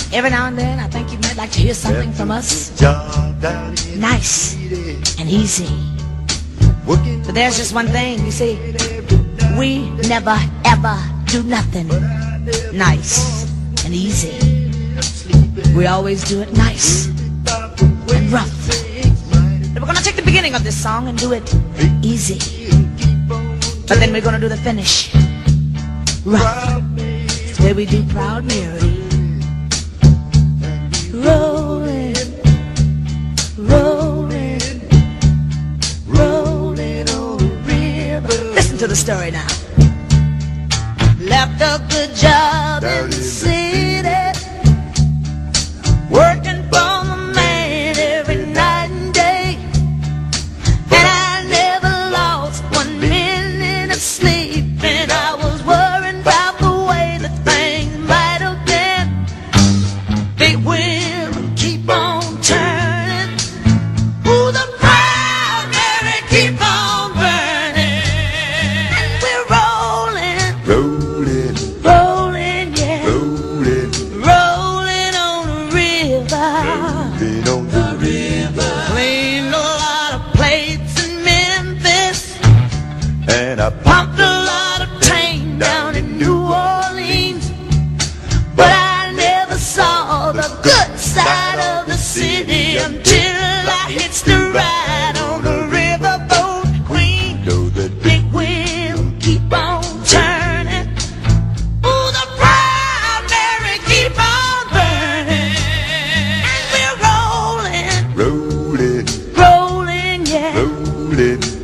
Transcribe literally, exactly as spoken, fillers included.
Every now and then, I think you might like to hear something from us. Nice and easy. But there's just one thing, you see. We never ever do nothing nice and easy. We always do it nice and rough. We're gonna take the beginning of this song and do it easy. But then we're gonna do the finish rough. It's the way we do Proud Mary. Rolling, rolling, rolling on the river. Listen to the story now. Left a good job in the city, working for the man every night and day, and I never lost one minute of sleep, and I was worried about the way that things might have been. Big wheel keep on turning, ooh, the Proud Mary keep on burning, and we're rolling, Rolling, rolling, yeah, rolling, rolling on the river. rolling on the river. Cleaned a lot of plates in Memphis, And I pumped a lot of tang down in New Orleans, but I never saw the good side of the city until I hitched a ride on the riverboat Queen. know that Big wheel keep on turning, ooh, the Proud Mary keep on burning, and we're rolling, rolling, rolling, yeah, rolling,